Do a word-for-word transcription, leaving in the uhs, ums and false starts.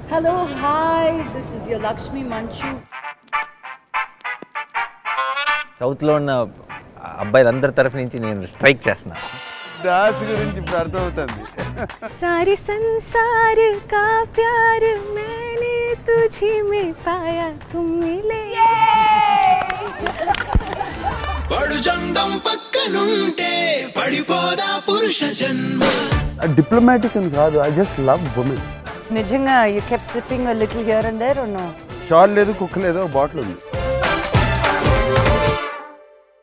Hello, hi, this is your Lakshmi Manchu. South lo ఉన్న అబ్బాయిలందరి తరఫు నుంచి నేను స్ట్రైక్ చేస్తున్నా. దాస్ గురించి ఇప్పుడు అర్థమవుతుంది. सारे संसार का प्यार मैंने तुझी में पाया तुम मिले. పడు జంగం పక్కనుంటే పడిపోదా పురుష జన్మ. డిప్లొమాటిక్ అని కాదు, I just love women. Nijinga, you kept sipping a little here and there or no? Shawl లేదు, కుక్క లేదు, బాటిల్ ఉంది.